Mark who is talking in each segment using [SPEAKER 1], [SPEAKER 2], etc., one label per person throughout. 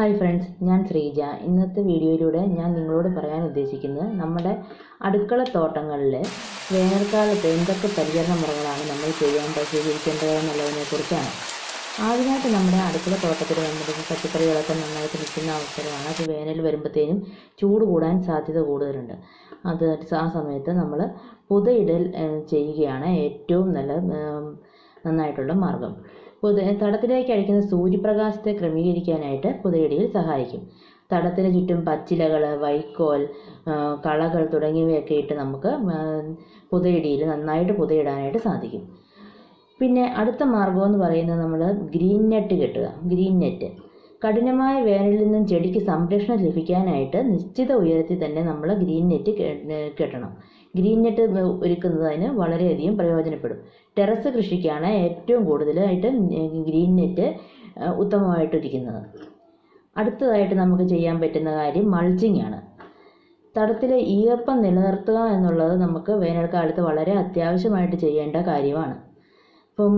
[SPEAKER 1] Hi friends, ഞാൻ ശ്രീജ. ഇന്നത്തെ വീഡിയോയിലൂടെ ഞാൻ നിങ്ങളോട് പറയാൻ ഉദ്ദേശിക്കുന്നത് നമ്മുടെ അടുക്കളത്തോട്ടങ്ങളിൽ വേനൽക്കാലത്ത് എന്തൊക്കെ പരിചരണ മുറകളാണ് നമ്മൾ സ്വീകരിക്കേണ്ടതെന്നുള്ളതിനെക്കുറിച്ചാണ്. ആദ്യമായിട്ട് നമ്മുടെ അടുക്കളത്തോട്ടത്തിൽ നമ്മുടെ പച്ചക്കറികളൊക്കെ നന്നായിട്ട് നിൽക്കുന്ന അവസരമാണ്. അത് വേനൽ വരുമ്പോഴത്തേനും ചൂട് കൂടാൻ സാധ്യത കൂടുതലുണ്ട്. ആ സമയത്ത് നമ്മൾ പുതയിടൽ ചെയ്യുകയാണ് ഏറ്റവും നന്നായിട്ടുള്ള മാർഗം. തടത്തിലേക്ക് അടിക്കുന്ന സൂര്യപ്രകാശത്തെ ക്രമീകരിക്കാനായിട്ട് പുതയിടയിൽ സഹായിക്കും. തടത്തിന് ചുറ്റും പച്ചിലകൾ, വൈക്കോൽ, കളകൾ തുടങ്ങിയവയൊക്കെ ഇട്ട് നമുക്ക് പുതയിടയിൽ നന്നായിട്ട് പുതയിടാനായിട്ട് സാധിക്കും. പിന്നെ അടുത്ത മാർഗം എന്ന് പറയുന്നത് നമ്മൾ ഗ്രീൻ നെറ്റ് കെട്ടുക. ഗ്രീൻ നെറ്റ് കഠിനമായ വേനലിൽ നിന്നും ചെടിക്ക് സംരക്ഷണം ലഭിക്കാനായിട്ട് നിശ്ചിത ഉയരത്തിൽ തന്നെ നമ്മൾ ഗ്രീൻ നെറ്റ് കെട്ടണം. ഗ്രീൻ നെറ്റ് ഒരുക്കുന്നതിന് വളരെയധികം പ്രയോജനപ്പെടും. ടെറസ് കൃഷിക്കാണ് ഏറ്റവും കൂടുതലായിട്ട് ഗ്രീൻ നെറ്റ് ഉത്തമമായിട്ടിരിക്കുന്നത്. അടുത്തതായിട്ട് നമുക്ക് ചെയ്യാൻ പറ്റുന്ന കാര്യം മൾച്ചിങ് ആണ്. തടത്തിലെ ഈർപ്പം നിലനിർത്തുക എന്നുള്ളത് നമുക്ക് വേനൽക്കാലത്ത് വളരെ അത്യാവശ്യമായിട്ട് ചെയ്യേണ്ട കാര്യമാണ്. ഇപ്പം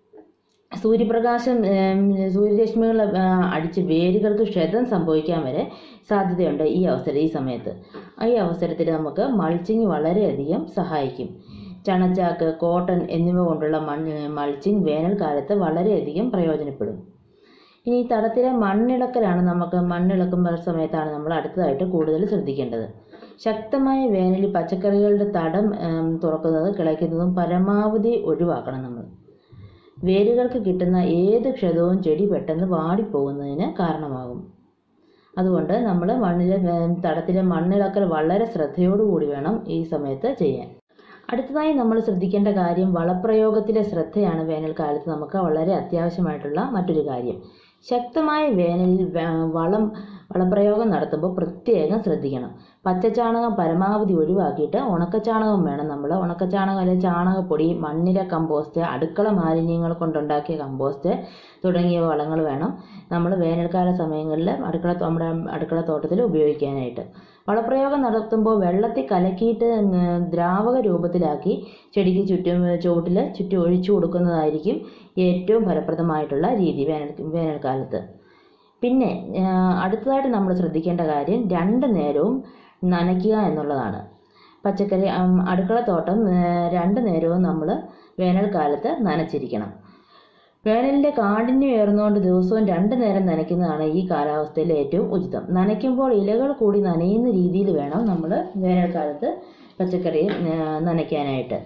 [SPEAKER 1] സൂര്യരശ്മികൾ അടിച്ച് വേരുകൾക്ക് ക്ഷതം സംഭവിക്കാൻ വരെ സാധ്യതയുണ്ട് ഈ സമയത്ത്. ഈ അവസരത്തിൽ നമുക്ക് മൾച്ചിങ് വളരെയധികം സഹായിക്കും. ചണച്ചാക്ക്, കോട്ടൺ എന്നിവ കൊണ്ടുള്ള മൾച്ചിങ് വേനൽക്കാലത്ത് വളരെയധികം പ്രയോജനപ്പെടും. ഇനി തടത്തിലെ മണ്ണിളക്കുന്ന സമയത്താണ് നമ്മൾ അടുത്തതായിട്ട് കൂടുതൽ ശ്രദ്ധിക്കേണ്ടത്. ശക്തമായ വേനലിൽ പച്ചക്കറികളുടെ തടം തുറക്കുന്നതും കിളയ്ക്കുന്നതും പരമാവധി ഒഴിവാക്കണം. നമ്മൾ വേരുകൾക്ക് കിട്ടുന്ന ഏത് ക്ഷതവും ചെടി പെട്ടെന്ന് വാടിപ്പോകുന്നതിന് കാരണമാകും. അതുകൊണ്ട് നമ്മൾ തടത്തിലെ മണ്ണിളക്കൽ വളരെ ശ്രദ്ധയോടുകൂടി വേണം ഈ സമയത്ത് ചെയ്യാൻ. അടുത്തതായി നമ്മൾ ശ്രദ്ധിക്കേണ്ട കാര്യം വളപ്രയോഗത്തിലെ ശ്രദ്ധയാണ്. വേനൽക്കാലത്ത് നമുക്ക് വളരെ അത്യാവശ്യമായിട്ടുള്ള മറ്റൊരു കാര്യം. ശക്തമായ വേനലിൽ വളപ്രയോഗം നടത്തുമ്പോൾ പ്രത്യേകം ശ്രദ്ധിക്കണം. പച്ചച്ചാണകം പരമാവധി ഒഴിവാക്കിയിട്ട് ഉണക്കച്ചാണകം വേണം. നമ്മൾ ഉണക്കച്ചാണകം അല്ലെങ്കിൽ ചാണകപ്പൊടി, മണ്ണിര കമ്പോസ്റ്റ്, അടുക്കള മാലിന്യങ്ങൾ കൊണ്ടുണ്ടാക്കിയ കമ്പോസ്റ്റ് തുടങ്ങിയ വളങ്ങൾ വേണം നമ്മൾ വേനൽക്കാല സമയങ്ങളിൽ നമ്മുടെ അടുക്കളത്തോട്ടത്തിൽ ഉപയോഗിക്കാനായിട്ട്. വളപ്രയോഗം നടത്തുമ്പോൾ വെള്ളത്തിൽ കലക്കിയിട്ട് ദ്രാവക രൂപത്തിലാക്കി ചെടിക്ക് ചുവട്ടിൽ ഒഴിച്ചു കൊടുക്കുന്നതായിരിക്കും ഏറ്റവും ഫലപ്രദമായിട്ടുള്ള രീതി വേനൽക്കാലത്ത്. പിന്നെ അടുത്തതായിട്ട് നമ്മൾ ശ്രദ്ധിക്കേണ്ട കാര്യം 2 നേരവും നനയ്ക്കുക എന്നുള്ളതാണ്. അടുക്കളത്തോട്ടം 2 നേരവും നമ്മൾ വേനൽക്കാലത്ത് നനച്ചിരിക്കണം. വേനലിൻ്റെ കാഠിന്യം ഉയർന്നുകൊണ്ട് ദിവസവും 2 നേരം നനയ്ക്കുന്നതാണ് ഈ കാലാവസ്ഥയിൽ ഏറ്റവും ഉചിതം. നനയ്ക്കുമ്പോൾ ഇലകൾ കൂടി നനയുന്ന രീതിയിൽ വേണം നമ്മൾ വേനൽക്കാലത്ത് പച്ചക്കറി നനയ്ക്കാനായിട്ട്.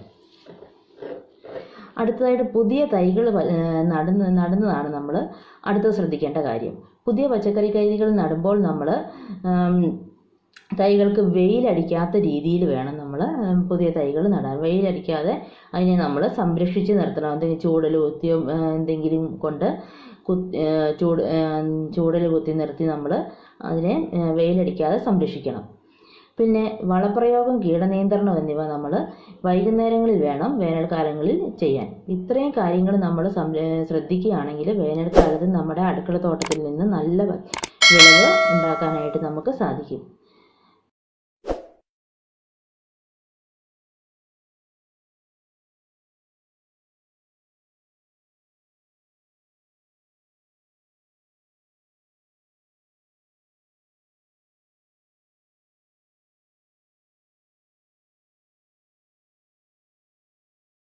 [SPEAKER 1] അടുത്തതായിട്ട് പുതിയ തൈകൾ നടുന്നതാണ് നമ്മൾ അടുത്ത് ശ്രദ്ധിക്കേണ്ട കാര്യം. പുതിയ പച്ചക്കറി തൈകൾ നടുമ്പോൾ നമ്മൾ തൈകൾക്ക് വെയിലടിക്കാത്ത രീതിയിൽ വേണം നമ്മൾ പുതിയ തൈകൾ നടാൻ. വെയിലടിക്കാതെ അതിനെ നമ്മൾ സംരക്ഷിച്ച് നിർത്തണം. എന്തെങ്കിലും ചൂടൽ കുത്തിയോ എന്തെങ്കിലും കൊണ്ട് ചൂടൽ കുത്തി നിർത്തി നമ്മൾ അതിനെ വെയിലടിക്കാതെ സംരക്ഷിക്കണം. പിന്നെ വളപ്രയോഗം, കീടനിയന്ത്രണം എന്നിവ നമ്മൾ വൈകുന്നേരങ്ങളിൽ വേണം വേനൽക്കാലങ്ങളിൽ ചെയ്യാൻ. ഇത്രയും കാര്യങ്ങൾ നമ്മൾ ശ്രദ്ധിക്കുകയാണെങ്കിൽ വേനൽക്കാലത്ത് നമ്മുടെ അടുക്കളത്തോട്ടത്തിൽ നിന്ന് നല്ല വിളവ് ഉണ്ടാക്കാനായിട്ട് നമുക്ക് സാധിക്കും.